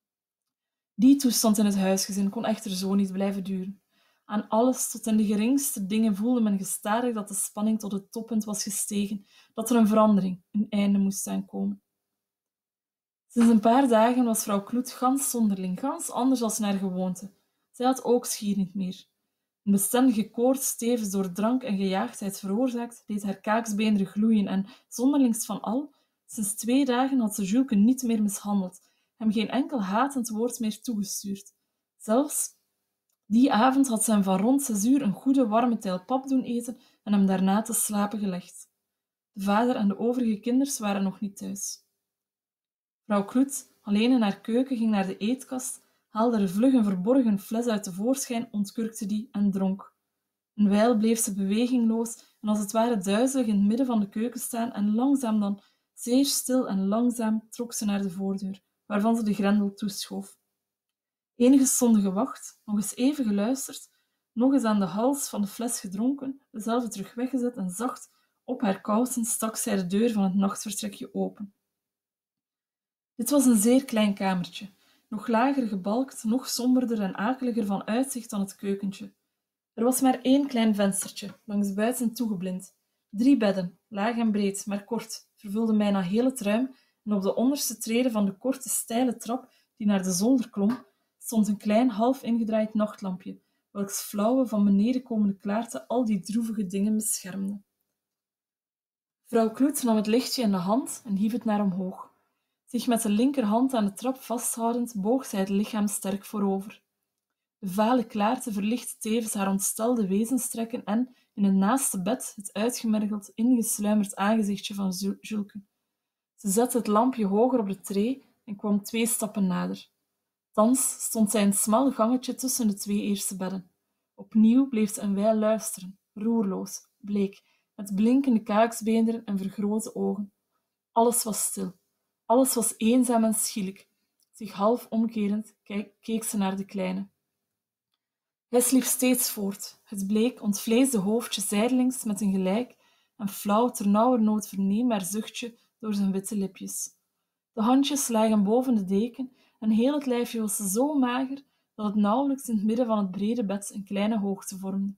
Die toestand in het huisgezin kon echter zo niet blijven duren. Aan alles, tot in de geringste dingen, voelde men gestadig dat de spanning tot het toppunt was gestegen, dat er een verandering, een einde moest aankomen. Sinds een paar dagen was vrouw Kloet gans zonderling, gans anders als naar gewoonte. Zij had ook schier niet meer. Een bestendige koorts, tevens door drank en gejaagdheid veroorzaakt, deed haar kaaksbeenderen gloeien en, zonderlingst van al, sinds twee dagen had ze Julke niet meer mishandeld, hem geen enkel hatend woord meer toegestuurd. Zelfs die avond had ze hem van rond zes uur een goede warme teil pap doen eten en hem daarna te slapen gelegd. De vader en de overige kinders waren nog niet thuis. Vrouw Kloet, alleen in haar keuken, ging naar de eetkast, haalde er vlug een verborgen fles uit tevoorschijn, ontkurkte die en dronk. Een wijl bleef ze bewegingloos en als het ware duizelig in het midden van de keuken staan en langzaam dan, zeer stil en langzaam, trok ze naar de voordeur, waarvan ze de grendel toeschoof. Enige stonden gewacht, nog eens even geluisterd, nog eens aan de hals van de fles gedronken, dezelfde terug weggezet en zacht op haar kousen stak zij de deur van het nachtvertrekje open. Dit was een zeer klein kamertje, nog lager gebalkt, nog somberder en akeliger van uitzicht dan het keukentje. Er was maar één klein venstertje, langs buiten toegeblind. Drie bedden, laag en breed, maar kort, vervulden bijna heel het ruim en op de onderste trede van de korte, steile trap die naar de zolder klom, stond een klein, half ingedraaid nachtlampje, welks flauwe, van beneden komende klaarte al die droevige dingen beschermde. Vrouw Kloet nam het lichtje in de hand en hief het naar omhoog. Zich met de linkerhand aan de trap vasthoudend, boog zij het lichaam sterk voorover. De vale klaarte verlichtte tevens haar ontstelde wezenstrekken en, in het naaste bed, het uitgemergeld, ingesluimerd aangezichtje van Julke. Ze zette het lampje hoger op de tree en kwam twee stappen nader. Thans stond zij in het smal gangetje tussen de twee eerste bedden. Opnieuw bleef ze een wijl luisteren, roerloos, bleek, met blinkende kaaksbeenderen en vergrote ogen. Alles was stil. Alles was eenzaam en schielijk. Zich half omkerend keek ze naar de kleine. Hij sliep steeds voort, het bleek, ontvleesde hoofdje zijdelings met een gelijk en flauw, ternauwernood verneembaar zuchtje door zijn witte lipjes. De handjes lagen boven de deken en heel het lijfje was zo mager dat het nauwelijks in het midden van het brede bed een kleine hoogte vormde.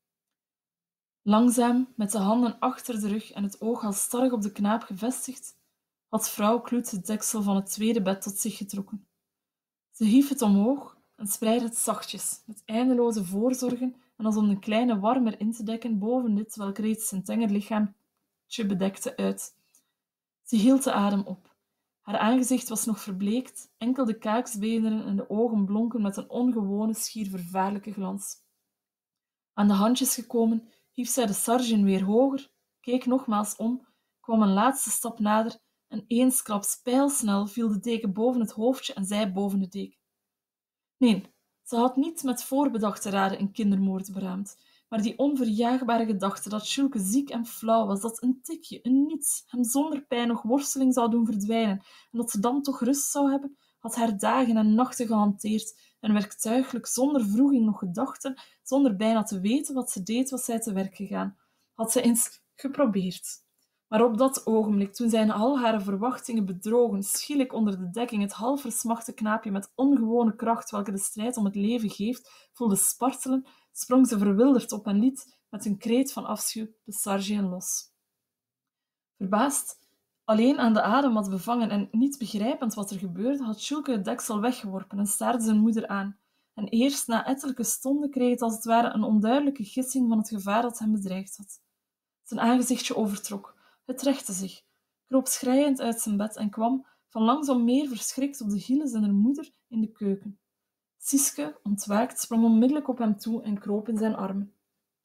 Langzaam, met de handen achter de rug en het oog halsstarrig op de knaap gevestigd, had vrouw Kloet het deksel van het tweede bed tot zich getrokken. Ze hief het omhoog en spreidde het zachtjes, met eindeloze voorzorgen en als om de kleine warmer in te dekken boven dit, welk reeds zijn tenger lichaampje bedekte, uit. Ze hield de adem op. Haar aangezicht was nog verbleekt, enkel de kaaksbeenderen en de ogen blonken met een ongewone, schier vervaarlijke glans. Aan de handjes gekomen, hief zij de sargin weer hoger, keek nogmaals om, kwam een laatste stap nader en eensklaps pijlsnel viel de deken boven het hoofdje en zij boven de deken. Nee, ze had niet met voorbedachte raden een kindermoord beraamd, maar die onverjaagbare gedachte dat Julke ziek en flauw was, dat een tikje, een niets, hem zonder pijn nog worsteling zou doen verdwijnen en dat ze dan toch rust zou hebben, had haar dagen en nachten gehanteerd en werktuiglijk, zonder wroeging nog gedachten, zonder bijna te weten wat ze deed, was zij te werk gegaan. Had ze eens geprobeerd. Maar op dat ogenblik, toen zij in al haar verwachtingen bedrogen, schielijk onder de dekking het half versmachte knaapje met ongewone kracht, welke de strijd om het leven geeft, voelde spartelen, sprong ze verwilderd op en liet, met een kreet van afschuw, de sargien los. Verbaasd, alleen aan de adem wat bevangen en niet begrijpend wat er gebeurde, had Julke het deksel weggeworpen en staarde zijn moeder aan. En eerst na ettelijke stonden kreeg het als het ware een onduidelijke gissing van het gevaar dat hem bedreigd had. Zijn aangezichtje overtrok. Het rechtte zich, kroop schreiend uit zijn bed en kwam, van langs om meer verschrikt, op de hielen zijner moeder in de keuken. Siske, ontwaakt, sprong onmiddellijk op hem toe en kroop in zijn armen.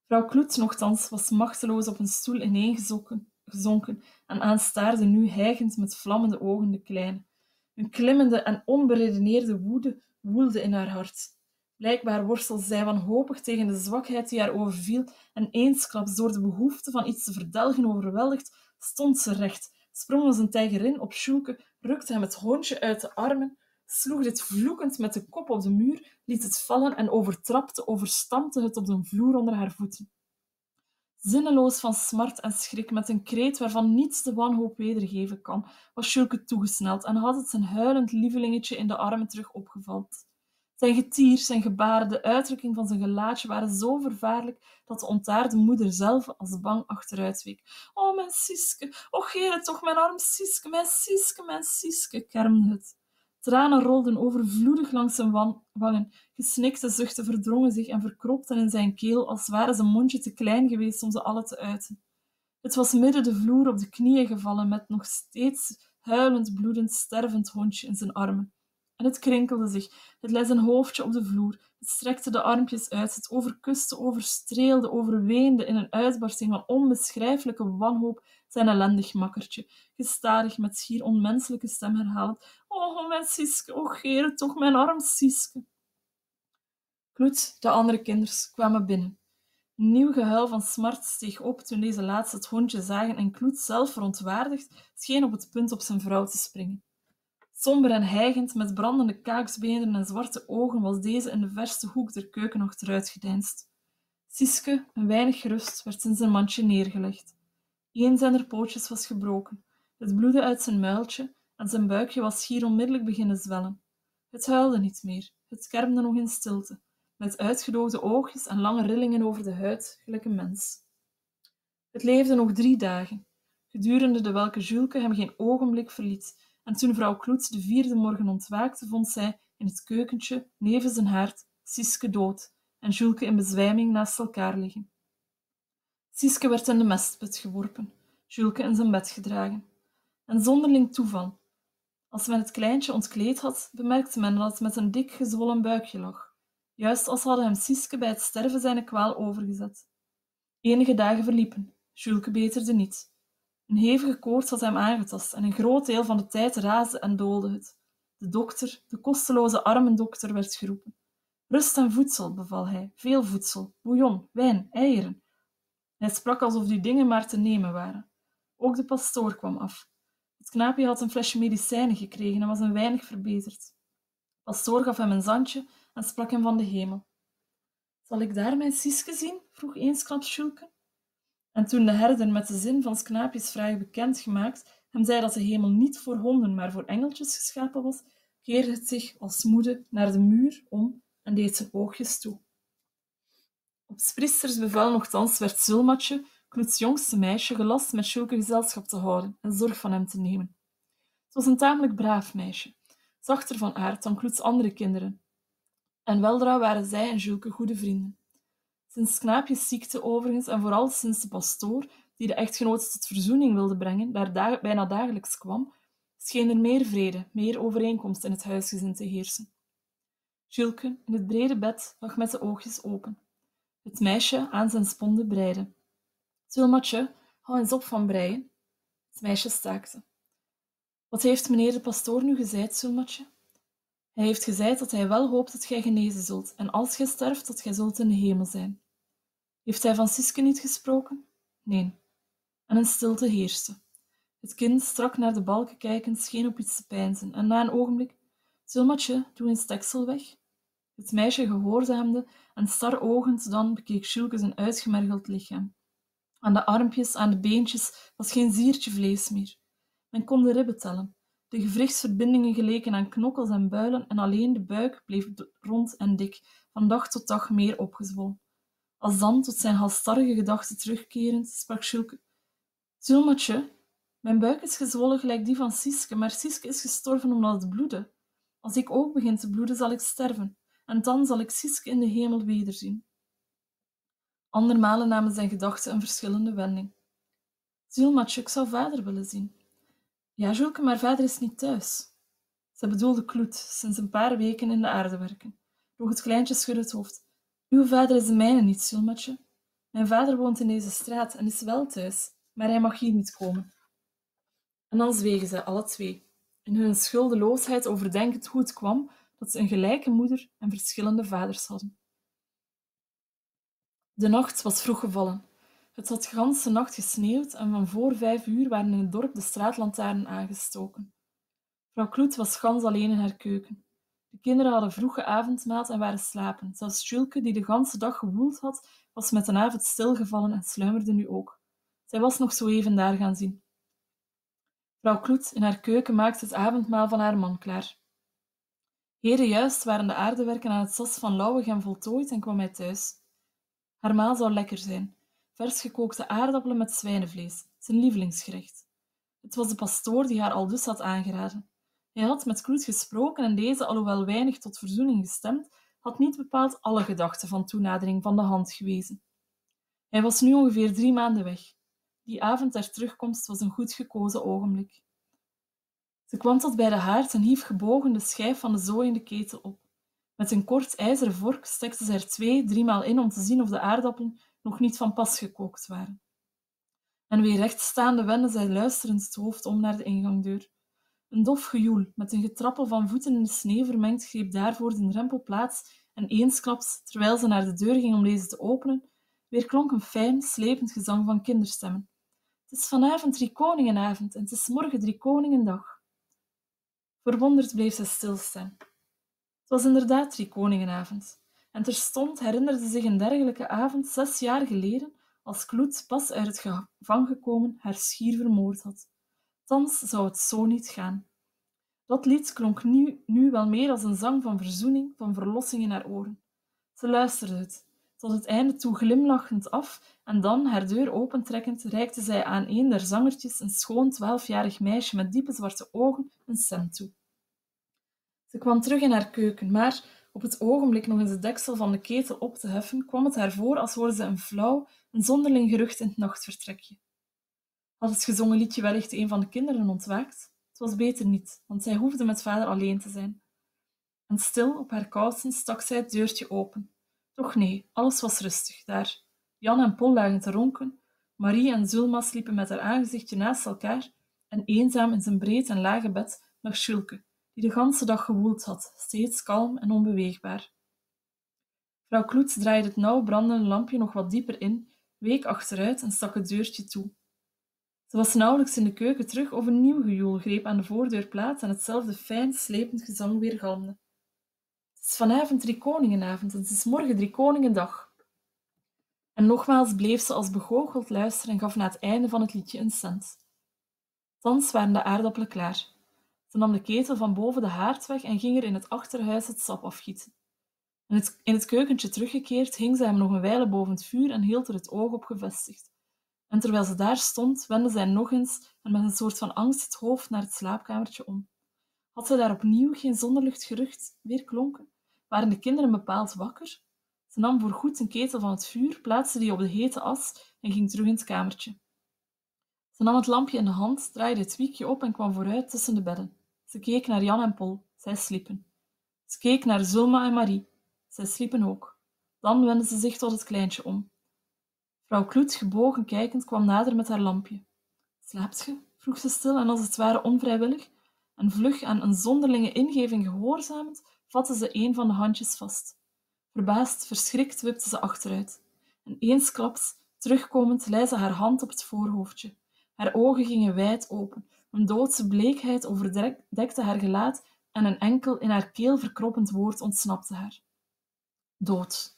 Vrouw Kloet nochtans was machteloos op een stoel ineengezonken gezonken en aanstaarde nu hijgend met vlammende ogen de kleine. Een klimmende en onberedeneerde woede woelde in haar hart. Blijkbaar worstelde zij wanhopig tegen de zwakheid die haar overviel en eensklaps door de behoefte van iets te verdelgen overweldigd, stond ze recht, sprong als een tijgerin op Sjoelke, rukte hem het hondje uit de armen, sloeg dit vloekend met de kop op de muur, liet het vallen en overtrapte, overstampte het op de vloer onder haar voeten. Zinneloos van smart en schrik, met een kreet waarvan niets de wanhoop wedergeven kan, was Sjoelke toegesneld en had het zijn huilend lievelingetje in de armen terug opgevald. Zijn getier, zijn gebaren, de uitdrukking van zijn gelaatje waren zo vervaarlijk dat de ontaarde moeder zelf als bang achteruitweek. "O, mijn Siske, o Geere toch, mijn arm Siske, mijn Siske, mijn Siske," kermde het. Tranen rolden overvloedig langs zijn wangen, gesnikte zuchten verdrongen zich en verkropten in zijn keel, als waren zijn mondje te klein geweest om ze alle te uiten. Het was midden de vloer op de knieën gevallen, met nog steeds huilend, bloedend, stervend hondje in zijn armen. En het krinkelde zich, het lei zijn hoofdje op de vloer, het strekte de armpjes uit, het overkuste, overstreelde, overweende in een uitbarsting van onbeschrijfelijke wanhoop zijn ellendig makkertje, gestadig met schier onmenselijke stem herhalend: "O, mijn Siske, o Geere, toch mijn arm Siske." Kloet, de andere kinders, kwamen binnen. Een nieuw gehuil van smart steeg op toen deze laatste het hondje zagen en Kloet, zelf verontwaardigd, scheen op het punt op zijn vrouw te springen. Somber en hijgend, met brandende kaaksbenen en zwarte ogen, was deze in de verste hoek der keuken achteruit gedeinsd. Siske, een weinig gerust, werd in zijn mandje neergelegd. Een zijner pootjes was gebroken. Het bloedde uit zijn muiltje en zijn buikje was schier onmiddellijk beginnen zwellen. Het huilde niet meer, het kermde nog in stilte, met uitgedoogde oogjes en lange rillingen over de huid, gelijk een mens. Het leefde nog drie dagen, gedurende de welke Julke hem geen ogenblik verliet, en toen vrouw Kloet de vierde morgen ontwaakte, vond zij in het keukentje, nevens zijn haard, Siske dood en Julke in bezwijming naast elkaar liggen. Siske werd in de mestput geworpen, Julke in zijn bed gedragen. Een zonderling toeval. Als men het kleintje ontkleed had, bemerkte men dat het met een dik gezwollen buikje lag, juist als hadden hem Siske bij het sterven zijn kwaal overgezet. Enige dagen verliepen, Julke beterde niet. Een hevige koorts had hem aangetast en een groot deel van de tijd raasde en doolde het. De dokter, de kosteloze armendokter, werd geroepen. Rust en voedsel, beval hij, veel voedsel, bouillon, wijn, eieren. Hij sprak alsof die dingen maar te nemen waren. Ook de pastoor kwam af. Het knaapje had een flesje medicijnen gekregen en was een weinig verbeterd. De pastoor gaf hem een zandje en sprak hem van de hemel. Zal ik daar mijn Siske zien? Vroeg eensklaps Julke. En toen de herder met de zin van 's knaapjes vraag bekend gemaakt hem zei dat de hemel niet voor honden, maar voor engeltjes geschapen was, keerde het zich als moede naar de muur om en deed zijn oogjes toe. Op 's priesters bevel nochtans werd Zulmatje, Kloets jongste meisje, gelast met Julke gezelschap te houden en zorg van hem te nemen. Het was een tamelijk braaf meisje, zachter van aard dan Kloets andere kinderen, en weldra waren zij en Julke goede vrienden. Sinds 's knaapjes ziekte overigens, en vooral sinds de pastoor, die de echtgenoot tot verzoening wilde brengen, daar da- bijna dagelijks kwam, scheen er meer vrede, meer overeenkomst in het huisgezin te heersen. Julke, in het brede bed, lag met de oogjes open. Het meisje aan zijn sponde breide. Zulmatje, hou eens op van breien. Het meisje staakte. Wat heeft meneer de pastoor nu gezeid, Zulmatje? Hij heeft gezeid dat hij wel hoopt dat gij genezen zult, en als gij sterft, dat gij zult in de hemel zijn. Heeft hij van Siske niet gesproken? Nee. En een stilte heerste. Het kind, strak naar de balken kijkend, scheen op iets te peinzen, en na een ogenblik: Zulmatje, doe eens deksel weg. Het meisje gehoorzaamde en staroogend dan bekeek Julke zijn uitgemergeld lichaam. Aan de armpjes, aan de beentjes was geen ziertje vlees meer. Men kon de ribben tellen. De gewrichtsverbindingen geleken aan knokkels en builen en alleen de buik bleef rond en dik, van dag tot dag meer opgezwollen. Als dan, tot zijn halsstarrige gedachten terugkerend, sprak Julke: Zulmatje, mijn buik is gezwollen gelijk die van Siske, maar Siske is gestorven omdat het bloedde. Als ik ook begin te bloeden, zal ik sterven, en dan zal ik Siske in de hemel wederzien. Andermalen namen zijn gedachten een verschillende wending. Zulmatje, ik zou vader willen zien. Ja, Julke, maar vader is niet thuis. Zij bedoelde Kloet, sinds een paar weken in de aarde werken. Doch het kleintje schudde het hoofd. Uw vader is de mijne niet, Zulmatje. Mijn vader woont in deze straat en is wel thuis, maar hij mag hier niet komen. En dan zwegen zij, alle twee, in hun schuldeloosheid overdenkend hoe het kwam dat ze een gelijke moeder en verschillende vaders hadden. De nacht was vroeg gevallen. Het had de ganse nacht gesneeuwd en van voor vijf uur waren in het dorp de straatlantaarnen aangestoken. Vrouw Kloet was gans alleen in haar keuken. De kinderen hadden vroege avondmaat en waren slapen. Zelfs Julke, die de ganse dag gewoeld had, was met een avond stilgevallen en sluimerde nu ook. Zij was nog zo even daar gaan zien. Vrouw Kloet in haar keuken maakte het avondmaal van haar man klaar. Heden juist waren de aardewerken aan het sas van Lauwegem voltooid en kwam hij thuis. Haar maal zou lekker zijn. Vers gekookte aardappelen met zwijnenvlees, zijn lievelingsgerecht. Het was de pastoor die haar aldus had aangeraden. Hij had met Kloet gesproken en deze, alhoewel weinig tot verzoening gestemd, had niet bepaald alle gedachten van toenadering van de hand gewezen. Hij was nu ongeveer drie maanden weg. Die avond der terugkomst was een goed gekozen ogenblik. Ze kwam tot bij de haard en hief gebogen de schijf van de zooi in de ketel op. Met een kort ijzeren vork stekte ze er twee, driemaal in om te zien of de aardappelen nog niet van pas gekookt waren. En weer rechtstaande wendde zij luisterend het hoofd om naar de ingangdeur. Een dof gejoel, met een getrappel van voeten in de sneeuw vermengd, greep daarvoor de drempel plaats en eensklaps, terwijl ze naar de deur ging om deze te openen, weer klonk een fijn, slepend gezang van kinderstemmen. Het is vanavond Driekoningenavond en het is morgen Driekoningendag. Verwonderd bleef zij stilstaan. Het was inderdaad Driekoningenavond. En terstond herinnerde zich een dergelijke avond zes jaar geleden, als Kloet, pas uit het gevangen gekomen, haar schier vermoord had. Thans zou het zo niet gaan. Dat lied klonk nu, nu wel meer als een zang van verzoening, van verlossing in haar oren. Ze luisterde het, tot het einde toe glimlachend af, en dan, haar deur opentrekkend, reikte zij aan een der zangertjes, een schoon twaalfjarig meisje met diepe zwarte ogen, een cent toe. Ze kwam terug in haar keuken, maar op het ogenblik nog eens het deksel van de ketel op te heffen, kwam het haar voor als hoorde ze een flauw, een zonderling gerucht in het nachtvertrekje. Had het gezongen liedje wellicht een van de kinderen ontwaakt? Het was beter niet, want zij hoefde met vader alleen te zijn. En stil op haar kousen stak zij het deurtje open. Toch nee, alles was rustig daar. Jan en Pol lagen te ronken, Marie en Zulma sliepen met haar aangezichtje naast elkaar en eenzaam in zijn breed en lage bed lag Julke, die de ganse dag gewoeld had, steeds kalm en onbeweegbaar. Vrouw Kloet draaide het nauw brandende lampje nog wat dieper in, week achteruit en stak het deurtje toe. Ze was nauwelijks in de keuken terug of een nieuw gejoel greep aan de voordeur plaats en hetzelfde fijn, slepend gezang weergalmde. Het is vanavond Driekoningenavond en het is morgen Driekoningendag. En nogmaals bleef ze als begoocheld luisteren en gaf na het einde van het liedje een cent. Thans waren de aardappelen klaar. Ze nam de ketel van boven de haard weg en ging er in het achterhuis het sap afgieten. In het, in het keukentje teruggekeerd hing ze hem nog een wijle boven het vuur en hield er het oog op gevestigd. En terwijl ze daar stond, wendde zij nog eens en met een soort van angst het hoofd naar het slaapkamertje om. Had zij daar opnieuw geen zonderluchtgerucht weer klonken? Waren de kinderen bepaald wakker? Ze nam voorgoed een ketel van het vuur, plaatste die op de hete as en ging terug in het kamertje. Ze nam het lampje in de hand, draaide het wiekje op en kwam vooruit tussen de bedden. Ze keek naar Jan en Pol. Zij sliepen. Ze keek naar Zulma en Marie. Zij sliepen ook. Dan wendde ze zich tot het kleintje om. Vrouw Kloet, gebogen kijkend, kwam nader met haar lampje. Slaapt ge? Vroeg ze stil en als het ware onvrijwillig. En vlug aan een zonderlinge ingeving gehoorzamend, vatte ze een van de handjes vast. Verbaasd, verschrikt wipte ze achteruit. En eensklaps, terugkomend, lei ze haar hand op het voorhoofdje. Haar ogen gingen wijd open. Een doodse bleekheid overdekte haar gelaat en een enkel in haar keel verkroppend woord ontsnapte haar. Dood.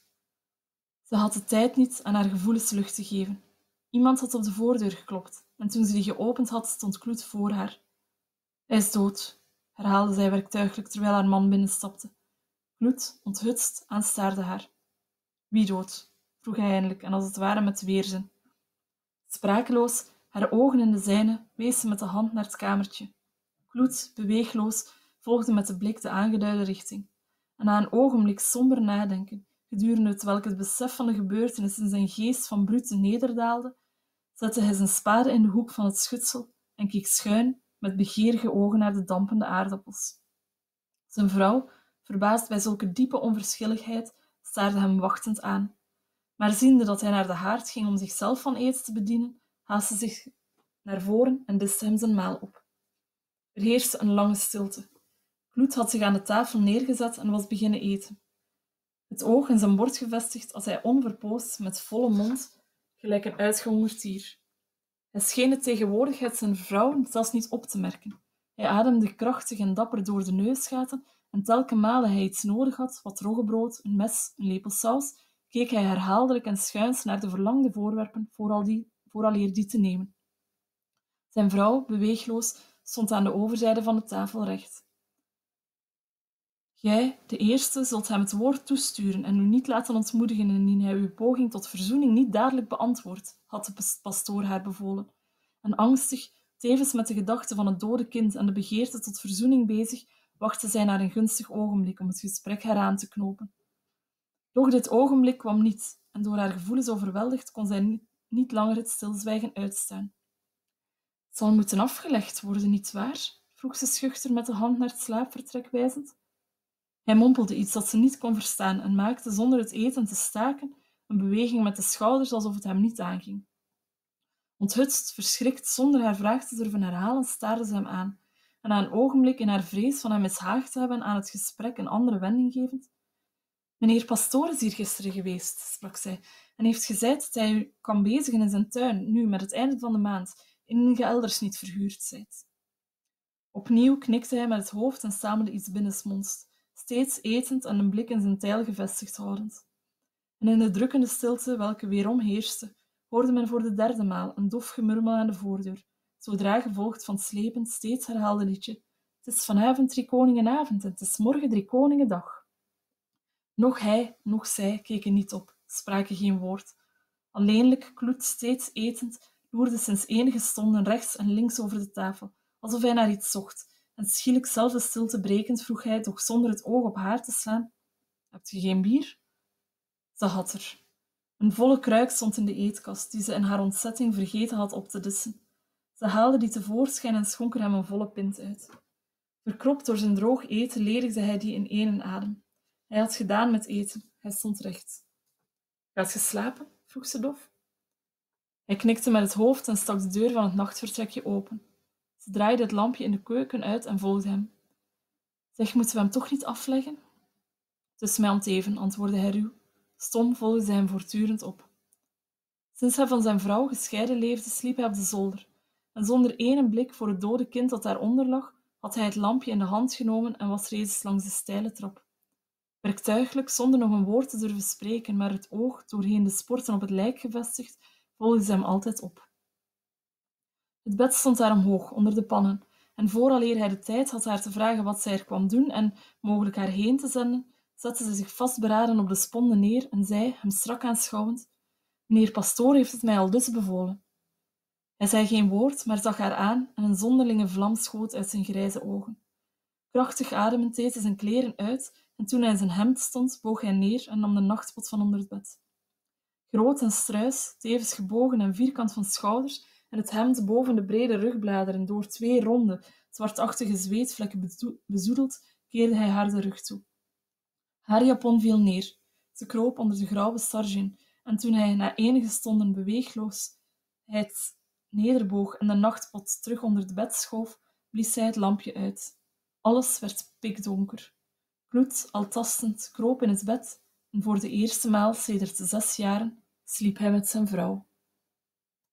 Ze had de tijd niet aan haar gevoelens lucht te geven. Iemand had op de voordeur geklopt en toen ze die geopend had, stond Kloet voor haar. Hij is dood, herhaalde zij werktuiglijk terwijl haar man binnenstapte. Kloet, onthutst, aanstaarde haar. Wie dood? Vroeg hij eindelijk en als het ware met weerzin. Sprakeloos, haar ogen in de zijne, wees ze met de hand naar het kamertje. Kloet, beweegloos, volgde met de blik de aangeduide richting. En na een ogenblik somber nadenken, gedurende hetwelk het besef van de gebeurtenis in zijn geest van brute nederdaalde, zette hij zijn spade in de hoek van het schutsel en keek schuin met begeerige ogen naar de dampende aardappels. Zijn vrouw, verbaasd bij zulke diepe onverschilligheid, staarde hem wachtend aan. Maar ziende dat hij naar de haard ging om zichzelf van eten te bedienen, haastte zich naar voren en diste hem zijn maal op. Er heerste een lange stilte. Kloet had zich aan de tafel neergezet en was beginnen eten. Het oog in zijn bord gevestigd at hij onverpoosd met volle mond, gelijk een uitgehongerd dier. Hij scheen de tegenwoordigheid zijn vrouw zelfs niet op te merken. Hij ademde krachtig en dapper door de neusgaten en telke male hij iets nodig had, wat roggebrood, een mes, een lepel saus, keek hij herhaaldelijk en schuins naar de verlangde voorwerpen vooral die, vooraleer die te nemen. Zijn vrouw, beweegloos, stond aan de overzijde van de tafel recht. Gij, de eerste, zult hem het woord toesturen en u niet laten ontmoedigen indien hij uw poging tot verzoening niet dadelijk beantwoordt, had de pastoor haar bevolen. En angstig, tevens met de gedachte van het dode kind en de begeerte tot verzoening bezig, wachtte zij naar een gunstig ogenblik om het gesprek heraan te knopen. Doch dit ogenblik kwam niet, en door haar gevoelens overweldigd kon zij niet, niet langer het stilzwijgen uitstaan. Het zal moeten afgelegd worden, nietwaar? Vroeg ze schuchter met de hand naar het slaapvertrek wijzend. Hij mompelde iets dat ze niet kon verstaan en maakte zonder het eten te staken een beweging met de schouders alsof het hem niet aanging. Onthutst, verschrikt, zonder haar vraag te durven herhalen, staarde ze hem aan en na een ogenblik in haar vrees van hem mishaagd te hebben aan het gesprek een andere wending gevend: Meneer Pastoor is hier gisteren geweest, sprak zij, en heeft gezeid dat hij u kan bezigen in zijn tuin, nu met het einde van de maand, indien ge elders niet verhuurd zijt. Opnieuw knikte hij met het hoofd en stamelde iets binnensmonds, steeds etend en een blik in zijn tijl gevestigd houdend. En in de drukkende stilte, welke weerom heerste, hoorde men voor de derde maal een dof gemurmel aan de voordeur, zodra gevolgd van het slepend, steeds herhaalde liedje: Het is vanavond driekoningenavond en het is morgen driekoningendag. Nog hij, nog zij keken niet op, spraken geen woord. Alleenlijk, Kloet steeds etend, loerde sinds enige stonden rechts en links over de tafel, alsof hij naar iets zocht, en schielijk zelf de stilte brekend vroeg hij, doch zonder het oog op haar te slaan: Hebt je geen bier? Ze had er. Een volle kruik stond in de eetkast, die ze in haar ontzetting vergeten had op te dissen. Ze haalde die tevoorschijn en schonk er hem een volle pint uit. Verkropt door zijn droog eten ledigde hij die in één adem. Hij had gedaan met eten. Hij stond recht. Gaat je slapen? Vroeg ze dof. Hij knikte met het hoofd en stak de deur van het nachtvertrekje open. Ze draaide het lampje in de keuken uit en volgde hem. Zeg, moeten we hem toch niet afleggen? Het is mij om het even, antwoordde hij ruw. Stom volgde hij hem voortdurend op. Sinds hij van zijn vrouw gescheiden leefde, sliep hij op de zolder. En zonder één blik voor het dode kind dat daaronder lag, had hij het lampje in de hand genomen en was reeds langs de steile trap. Werktuiglijk, zonder nog een woord te durven spreken, maar het oog doorheen de sporten op het lijk gevestigd, volgde ze hem altijd op. Het bed stond daar omhoog, onder de pannen, en vooraleer hij de tijd had haar te vragen wat zij er kwam doen en mogelijk haar heen te zenden, zette ze zich vastberaden op de sponde neer en zei, hem strak aanschouwend: Meneer Pastoor heeft het mij al dus bevolen. Hij zei geen woord, maar zag haar aan en een zonderlinge vlam schoot uit zijn grijze ogen. Krachtig ademend deed hij zijn kleren uit en toen hij in zijn hemd stond, boog hij neer en nam de nachtpot van onder het bed. Groot en struis, tevens gebogen en vierkant van schouders en het hemd boven de brede rugbladeren door twee ronde, zwartachtige zweetvlekken bezoedeld, keerde hij haar de rug toe. Haar japon viel neer. Ze kroop onder de grauwe sargin en toen hij na enige stonden beweegloosheid nederboog en de nachtpot terug onder het bed schoof, blies zij het lampje uit. Alles werd pikdonker. Kloet, al tastend, kroop in het bed en voor de eerste maal sedert zes jaren sliep hij met zijn vrouw.